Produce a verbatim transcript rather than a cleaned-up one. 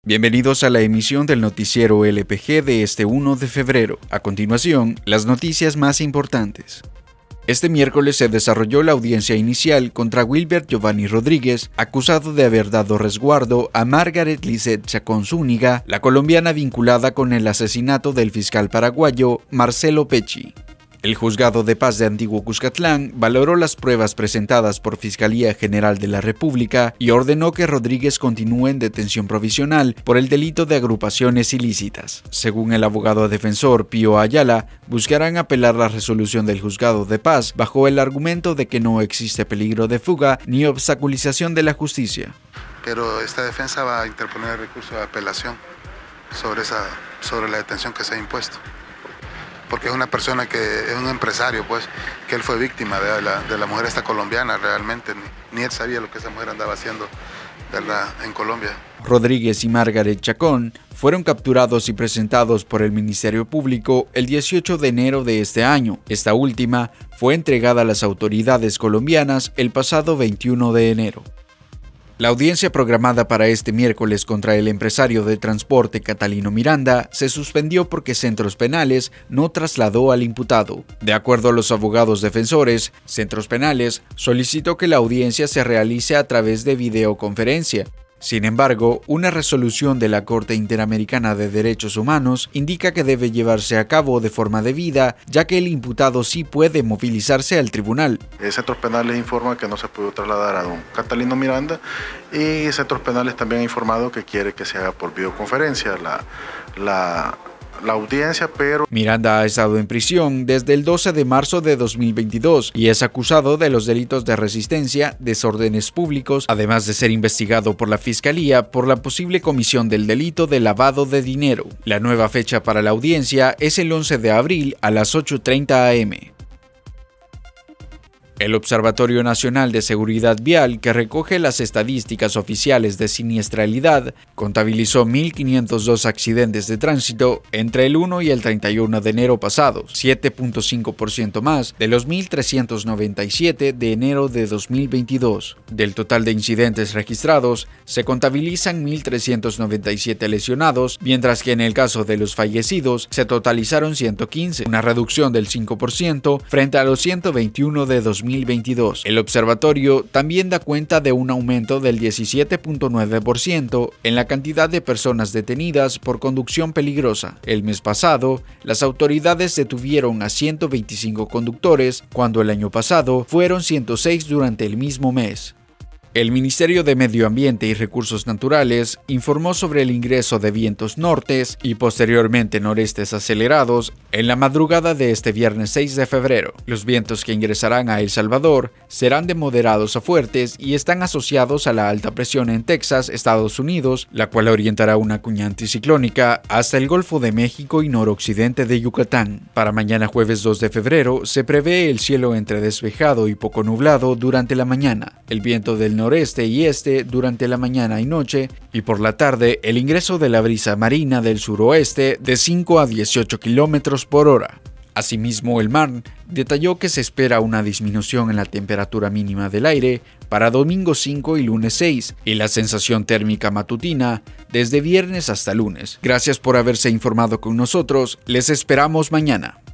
Bienvenidos a la emisión del noticiero L P G de este primero de febrero. A continuación, las noticias más importantes. Este miércoles se desarrolló la audiencia inicial contra Wilber Giovanni Rodríguez, acusado de haber dado resguardo a Margaret Lisset Chacón Zúñiga, la colombiana vinculada con el asesinato del fiscal paraguayo Marcelo Pecci. El Juzgado de Paz de Antiguo Cuscatlán valoró las pruebas presentadas por Fiscalía General de la República y ordenó que Rodríguez continúe en detención provisional por el delito de agrupaciones ilícitas. Según el abogado defensor Pío Ayala, buscarán apelar la resolución del Juzgado de Paz bajo el argumento de que no existe peligro de fuga ni obstaculización de la justicia. Pero esta defensa va a interponer el recurso de apelación sobre, esa, sobre la detención que se ha impuesto. Porque es una persona que es un empresario, pues, que él fue víctima de la, de la mujer esta colombiana realmente, ni, ni él sabía lo que esa mujer andaba haciendo, ¿verdad?, en Colombia. Rodríguez y Margaret Chacón fueron capturados y presentados por el Ministerio Público el dieciocho de enero de este año. Esta última fue entregada a las autoridades colombianas el pasado veintiuno de enero. La audiencia programada para este miércoles contra el empresario de transporte Catalino Miranda se suspendió porque Centros Penales no trasladó al imputado. De acuerdo a los abogados defensores, Centros Penales solicitó que la audiencia se realice a través de videoconferencia. Sin embargo, una resolución de la Corte Interamericana de Derechos Humanos indica que debe llevarse a cabo de forma debida, ya que el imputado sí puede movilizarse al tribunal. Centros Penales informa que no se pudo trasladar a don Catalino Miranda y Centros Penales también ha informado que quiere que se haga por videoconferencia la, la, la audiencia, pero... Miranda ha estado en prisión desde el doce de marzo de dos mil veintidós y es acusado de los delitos de resistencia, desórdenes públicos, además de ser investigado por la Fiscalía por la posible comisión del delito de lavado de dinero. La nueva fecha para la audiencia es el once de abril a las ocho treinta a eme El Observatorio Nacional de Seguridad Vial, que recoge las estadísticas oficiales de siniestralidad, contabilizó mil quinientos dos accidentes de tránsito entre el uno y el treinta y uno de enero pasados, siete punto cinco por ciento más de los mil trescientos noventa y siete de enero de dos mil veintidós. Del total de incidentes registrados, se contabilizan mil trescientos noventa y siete lesionados, mientras que en el caso de los fallecidos se totalizaron ciento quince, una reducción del cinco por ciento frente a los ciento veintiuno de dos mil veintidós. El observatorio también da cuenta de un aumento del diecisiete punto nueve por ciento en la cantidad de personas detenidas por conducción peligrosa. El mes pasado, las autoridades detuvieron a ciento veinticinco conductores, cuando el año pasado fueron ciento seis durante el mismo mes. El Ministerio de Medio Ambiente y Recursos Naturales informó sobre el ingreso de vientos nortes y posteriormente norestes acelerados en la madrugada de este viernes seis de febrero. Los vientos que ingresarán a El Salvador serán de moderados a fuertes y están asociados a la alta presión en Texas, Estados Unidos, la cual orientará una cuña anticiclónica hasta el Golfo de México y noroccidente de Yucatán. Para mañana jueves dos de febrero se prevé el cielo entre despejado y poco nublado durante la mañana. El viento del noreste y este durante la mañana y noche, y por la tarde el ingreso de la brisa marina del suroeste de cinco a dieciocho kilómetros por hora. Asimismo, el mar detalló que se espera una disminución en la temperatura mínima del aire para domingo cinco y lunes seis, y la sensación térmica matutina desde viernes hasta lunes. Gracias por haberse informado con nosotros, les esperamos mañana.